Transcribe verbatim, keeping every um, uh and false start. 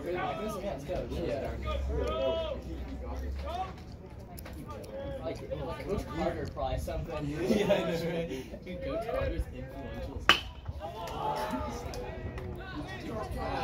Yeah, let's go. Yeah. Like, like Coach Carter probably something. Yeah, I know, right? Dude, Coach Carter's influential.